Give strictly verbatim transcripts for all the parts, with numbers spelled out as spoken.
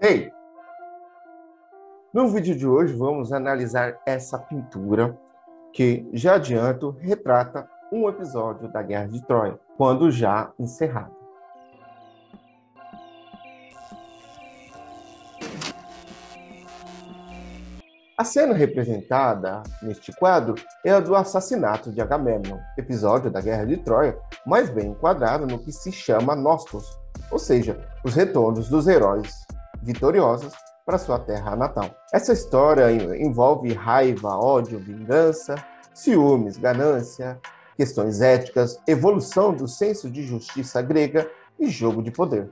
Hey! No vídeo de hoje vamos analisar essa pintura que, já adianto, retrata um episódio da Guerra de Troia, quando já encerrada. A cena representada neste quadro é a do assassinato de Agamemnon, episódio da Guerra de Troia, mais bem enquadrado no que se chama Nostos, ou seja, os retornos dos heróis vitoriosos para sua terra natal. Essa história envolve raiva, ódio, vingança, ciúmes, ganância, questões éticas, evolução do senso de justiça grega e jogo de poder.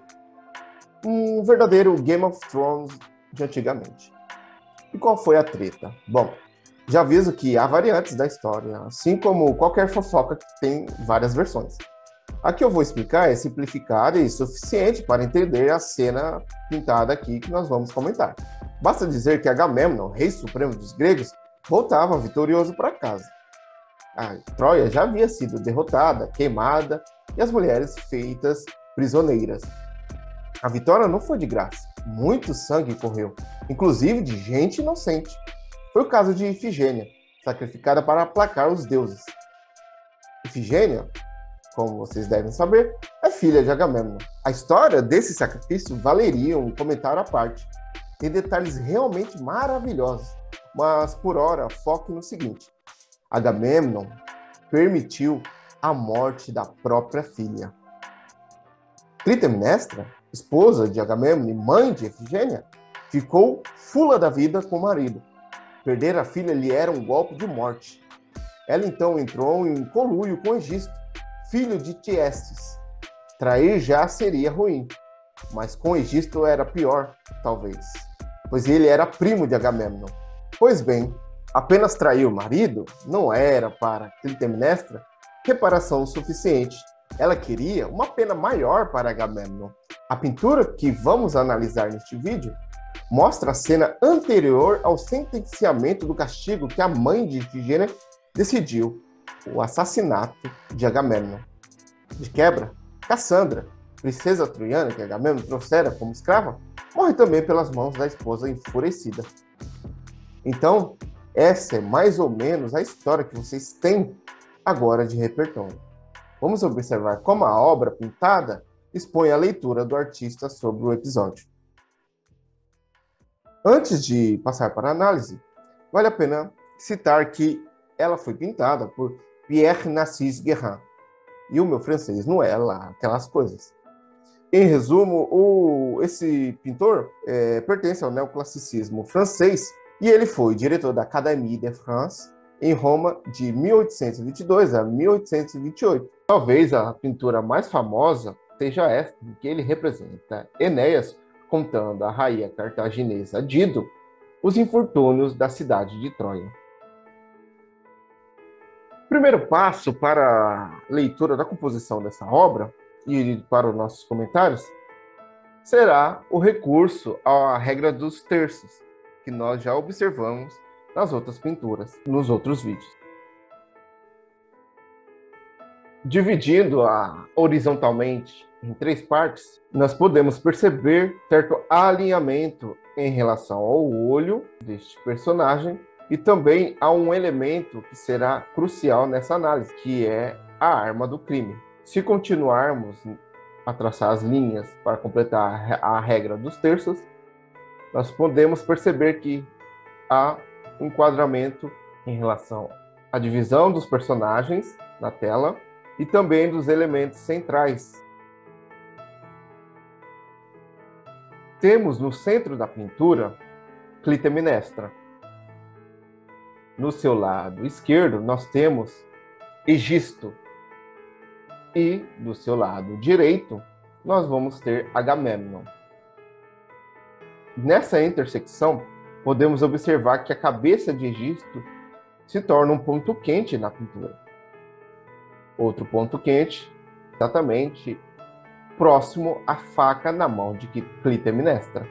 Um verdadeiro Game of Thrones de antigamente. E qual foi a treta? Bom, já aviso que há variantes da história, assim como qualquer fofoca que tem várias versões. A que eu vou explicar é simplificada e suficiente para entender a cena pintada aqui que nós vamos comentar. Basta dizer que Agamemnon, rei supremo dos gregos, voltava vitorioso para casa. A Troia já havia sido derrotada, queimada e as mulheres feitas prisioneiras. A vitória não foi de graça. Muito sangue correu, inclusive de gente inocente. Foi o caso de Ifigênia, sacrificada para aplacar os deuses. Ifigênia, como vocês devem saber, é filha de Agamemnon. A história desse sacrifício valeria um comentário à parte. Tem detalhes realmente maravilhosos, mas por hora foque no seguinte: Agamemnon permitiu a morte da própria filha. Clitemnestra, esposa de Agamemnon e mãe de Ifigênia, ficou fula da vida com o marido. Perder a filha lhe era um golpe de morte. Ela então entrou em conluio com Egisto, filho de Tiestes. Trair já seria ruim, mas com Egisto era pior, talvez, pois ele era primo de Agamemnon. Pois bem, apenas trair o marido não era para Clitemnestra reparação suficiente. Ela queria uma pena maior para Agamemnon. A pintura que vamos analisar neste vídeo mostra a cena anterior ao sentenciamento do castigo que a mãe de Ifigênia decidiu, o assassinato de Agamemnon. De quebra, Cassandra, princesa troiana que Agamemnon trouxera como escrava, morre também pelas mãos da esposa enfurecida. Então, essa é mais ou menos a história que vocês têm agora de repertório. Vamos observar como a obra pintada expõe a leitura do artista sobre o episódio. Antes de passar para a análise, vale a pena citar que ela foi pintada por Pierre Narcisse Guérin. E o meu francês não é lá aquelas coisas. Em resumo, o, esse pintor é, pertence ao neoclassicismo francês e ele foi diretor da Académie de France em Roma de mil oitocentos e vinte e dois a mil oitocentos e vinte e oito. Talvez a pintura mais famosa seja esta, em que ele representa Enéas contando à rainha cartaginesa Dido os infortúnios da cidade de Troia. O primeiro passo para a leitura da composição dessa obra e para os nossos comentários será o recurso à regra dos terços, que nós já observamos nas outras pinturas, nos outros vídeos. Dividindo-a horizontalmente em três partes, nós podemos perceber certo alinhamento em relação ao olho deste personagem e também há um elemento que será crucial nessa análise, que é a arma do crime. Se continuarmos a traçar as linhas para completar a regra dos terços, nós podemos perceber que há um enquadramento em relação à divisão dos personagens na tela e também dos elementos centrais. Temos no centro da pintura Clitemnestra. No seu lado esquerdo, nós temos Egisto. E do seu lado direito, nós vamos ter Agamemnon. Nessa intersecção, podemos observar que a cabeça de Egisto se torna um ponto quente na pintura. Outro ponto quente, exatamente próximo à faca na mão de Clitemnestra,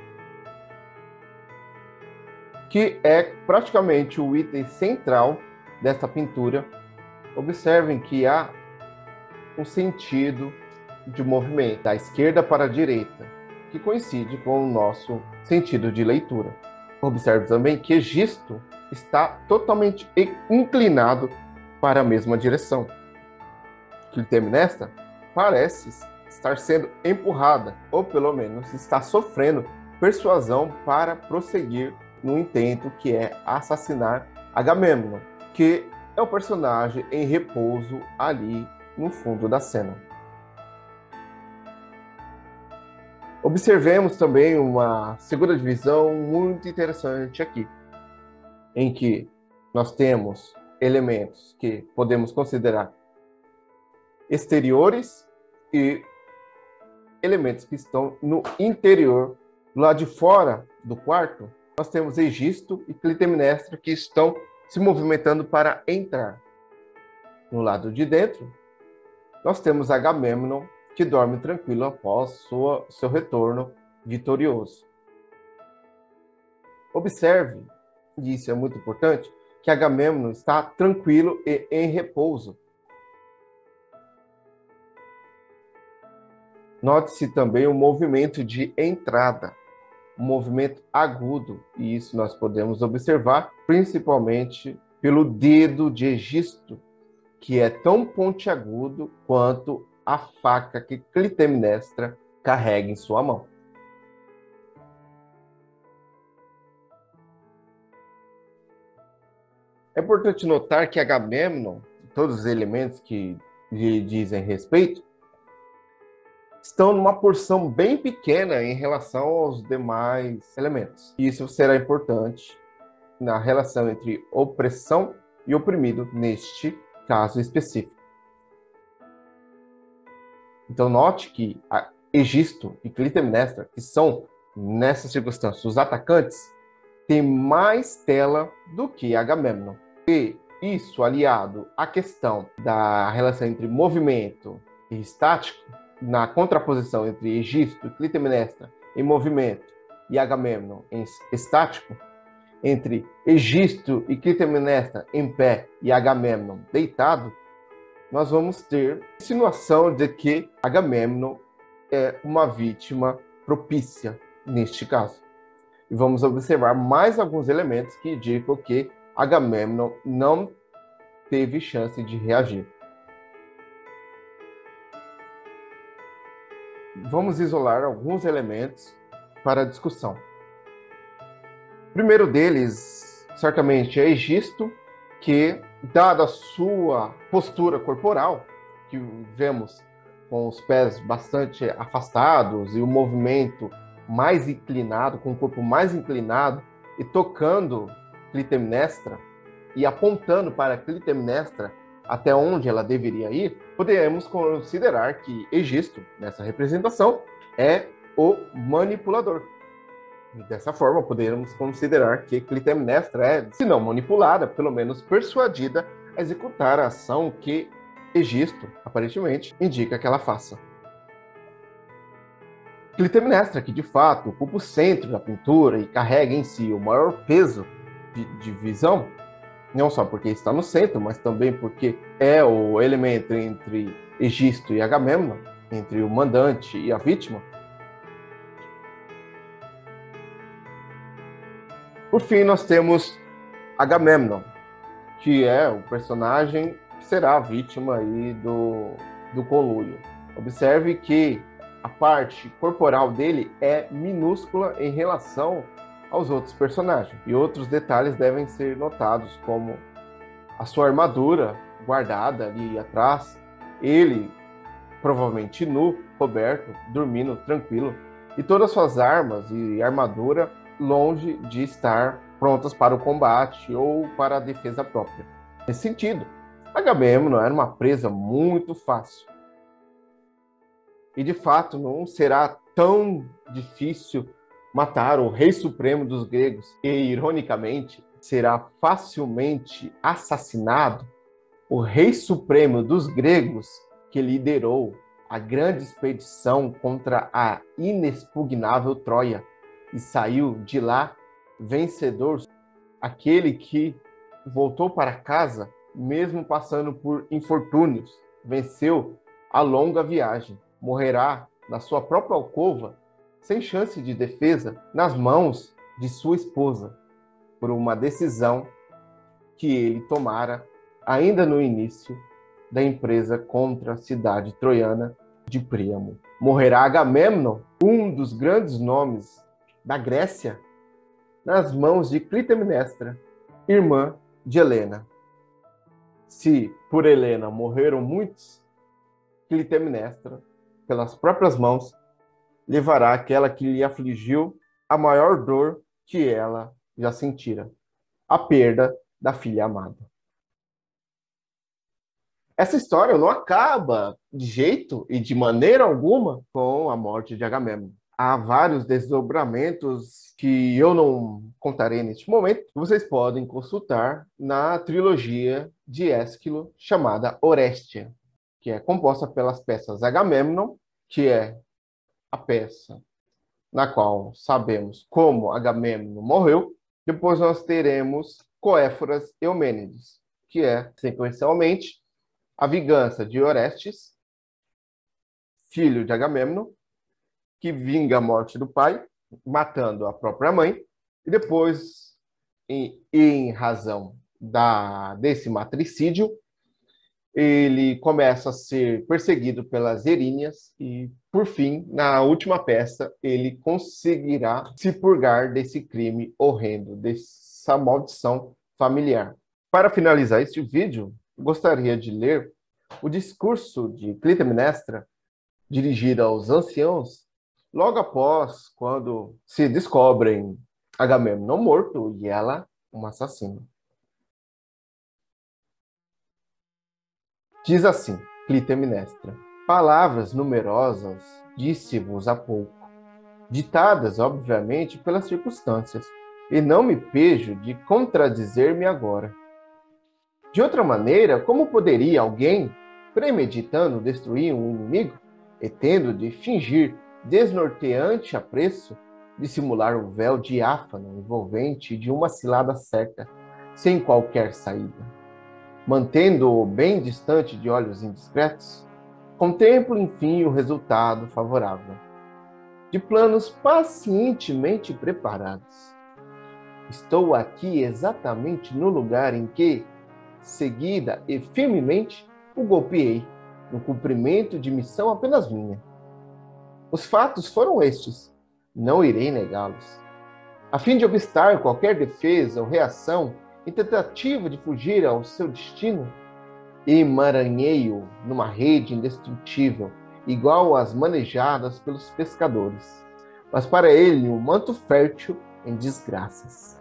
que é praticamente o item central desta pintura. Observem que há um sentido de movimento da esquerda para a direita, que coincide com o nosso sentido de leitura. Observe também que Egisto está totalmente inclinado para a mesma direção. Clitemnestra parece estar sendo empurrada, ou pelo menos está sofrendo persuasão para prosseguir no intento que é assassinar Agamemnon, que é o personagem em repouso ali no fundo da cena. Observemos também uma segunda divisão muito interessante aqui, em que nós temos elementos que podemos considerar exteriores e elementos que estão no interior. Do lado de fora do quarto, nós temos Egisto e Clitemnestra que estão se movimentando para entrar. No lado de dentro, nós temos Agamemnon, que dorme tranquilo após sua, seu retorno vitorioso. Observe, e isso é muito importante, que Agamemnon está tranquilo e em repouso. Note-se também o movimento de entrada, um movimento agudo, e isso nós podemos observar principalmente pelo dedo de Egisto, que é tão pontiagudo quanto a faca que Clitemnestra carrega em sua mão. É importante notar que Agamemnon, todos os elementos que lhe dizem respeito, estão numa porção bem pequena em relação aos demais elementos. Isso será importante na relação entre opressão e oprimido neste caso específico. Então note que Egisto e Clitemnestra, que são, nessa circunstância, os atacantes, têm mais tela do que Agamemnon. E isso, aliado à questão da relação entre movimento e estático, na contraposição entre Egisto e Clitemnestra em movimento e Agamemnon em estático, entre Egisto e Clitemnestra em pé e Agamemnon deitado, nós vamos ter a insinuação de que Agamemnon é uma vítima propícia neste caso. E vamos observar mais alguns elementos que indicam que Agamemnon não teve chance de reagir. Vamos isolar alguns elementos para a discussão. O primeiro deles, certamente, é Egisto, que, dada a sua postura corporal, que vemos com os pés bastante afastados e o movimento mais inclinado, com o corpo mais inclinado, e tocando Clitemnestra e apontando para Clitemnestra até onde ela deveria ir, podemos considerar que Egisto, nessa representação, é o manipulador. E dessa forma, podemos considerar que Clitemnestra é, se não manipulada, pelo menos persuadida a executar a ação que Egisto, aparentemente, indica que ela faça. Clitemnestra, que de fato ocupa o centro da pintura e carrega em si o maior peso de, de visão, não só porque está no centro, mas também porque é o elemento entre Egisto e Agamemnon, entre o mandante e a vítima. Por fim, nós temos Agamemnon, que é o personagem que será a vítima aí do, do conluio. Observe que a parte corporal dele é minúscula em relação aos outros personagens. E outros detalhes devem ser notados, como a sua armadura guardada ali atrás, ele provavelmente nu, coberto, dormindo tranquilo, e todas as suas armas e armadura longe de estar prontas para o combate ou para a defesa própria. Nesse sentido, Agamemnon era uma presa muito fácil. E de fato não será tão difícil matar o rei supremo dos gregos e, ironicamente, será facilmente assassinado o rei supremo dos gregos que liderou a grande expedição contra a inexpugnável Troia e saiu de lá vencedor, aquele que voltou para casa mesmo passando por infortúnios, venceu a longa viagem, morrerá na sua própria alcova sem chance de defesa, nas mãos de sua esposa, por uma decisão que ele tomara ainda no início da empresa contra a cidade troiana de Príamo. Morrerá Agamemnon, um dos grandes nomes da Grécia, nas mãos de Clitemnestra, irmã de Helena. Se por Helena morreram muitos, Clitemnestra, pelas próprias mãos, levará aquela que lhe afligiu a maior dor que ela já sentira, a perda da filha amada. Essa história não acaba de jeito e de maneira alguma com a morte de Agamemnon. Há vários desdobramentos que eu não contarei neste momento, que vocês podem consultar na trilogia de Ésquilo chamada Orestia, que é composta pelas peças Agamemnon, que é a peça na qual sabemos como Agamemnon morreu. Depois nós teremos Coéforas e Eumênides, que é, sequencialmente, a vingança de Orestes, filho de Agamemnon, que vinga a morte do pai, matando a própria mãe, e depois, em, em razão da, desse matricídio, ele começa a ser perseguido pelas Eríneas e, por fim, na última peça, ele conseguirá se purgar desse crime horrendo, dessa maldição familiar. Para finalizar este vídeo, gostaria de ler o discurso de Clitemnestra dirigido aos anciãos logo após quando se descobrem Agamemnon morto e ela uma assassina. Diz assim, Clitemnestra: palavras numerosas disse-vos há pouco, ditadas, obviamente, pelas circunstâncias, e não me pejo de contradizer-me agora. De outra maneira, como poderia alguém, premeditando destruir um inimigo, e tendo de fingir desnorteante apreço, dissimular o véu diáfano envolvente de uma cilada certa, sem qualquer saída? Mantendo-o bem distante de olhos indiscretos, contemplo, enfim, o resultado favorável de planos pacientemente preparados. Estou aqui exatamente no lugar em que, seguida e firmemente, o golpeei, no cumprimento de missão apenas minha. Os fatos foram estes, não irei negá-los. A fim de obstar qualquer defesa ou reação em tentativa de fugir ao seu destino, emaranhei-o numa rede indestrutível, igual às manejadas pelos pescadores, mas para ele um manto fértil em desgraças.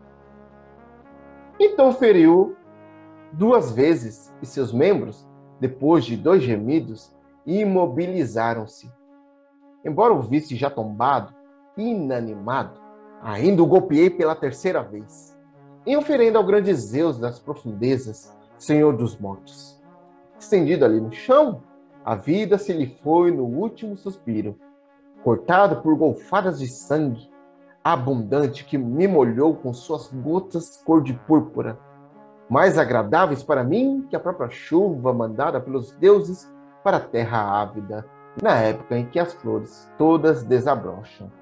Então feriu duas vezes, e seus membros, depois de dois gemidos, imobilizaram-se. Embora o visse já tombado, inanimado, ainda o golpeei pela terceira vez, em oferenda ao grande Zeus das profundezas, Senhor dos mortos. Estendido ali no chão, a vida se lhe foi no último suspiro, cortado por golfadas de sangue, abundante que me molhou com suas gotas cor de púrpura, mais agradáveis para mim que a própria chuva mandada pelos deuses para a terra ávida, na época em que as flores todas desabrocham.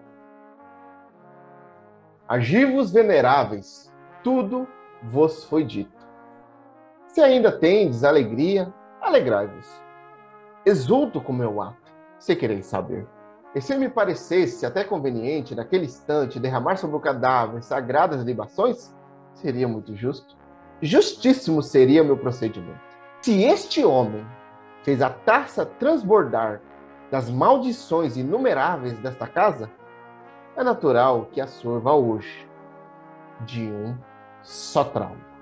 Agivos veneráveis, tudo vos foi dito. Se ainda tendes alegria, alegrai-vos. Exulto com meu ato, se quereis saber. E se me parecesse até conveniente, naquele instante, derramar sobre o cadáver sagradas libações, seria muito justo. Justíssimo seria meu procedimento. Se este homem fez a taça transbordar das maldições inumeráveis desta casa, é natural que a sorva hoje de um só trauma.